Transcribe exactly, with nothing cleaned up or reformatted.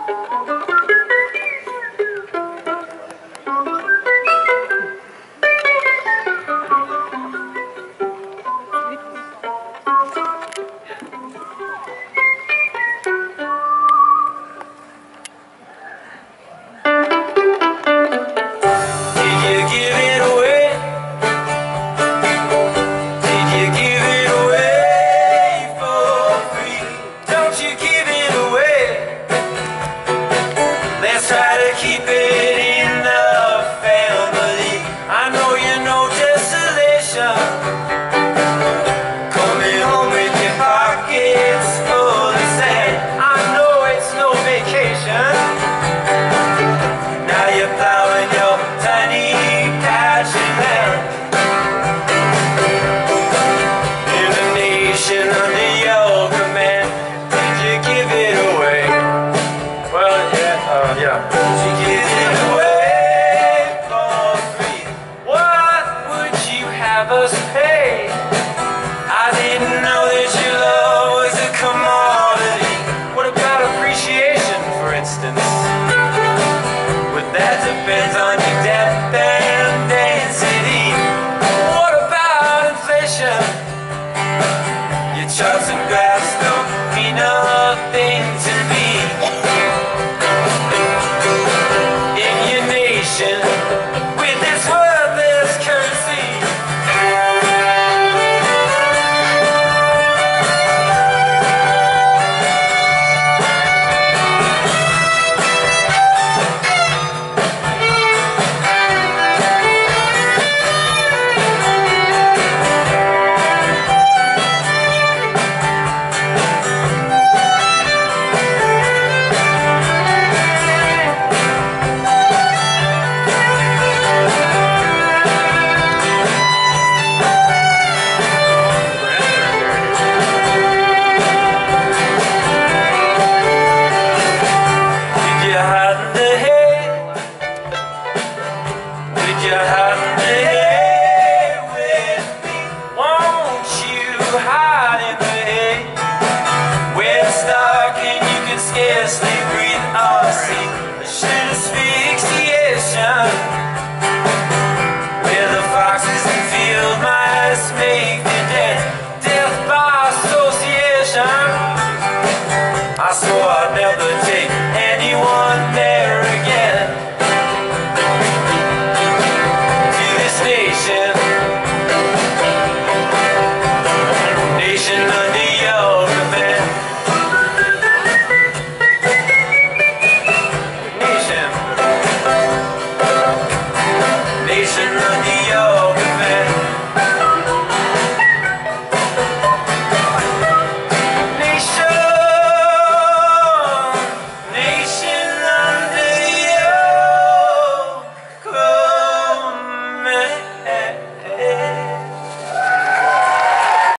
Depends on your depth and density. What about inflation? Your charts and graphs don't mean nothing to me. In your nation, with this worthless currency. Scarcely breathe or see a shit asphyxiation, where the foxes and field mice make the dead, death by association. I swore I'd never take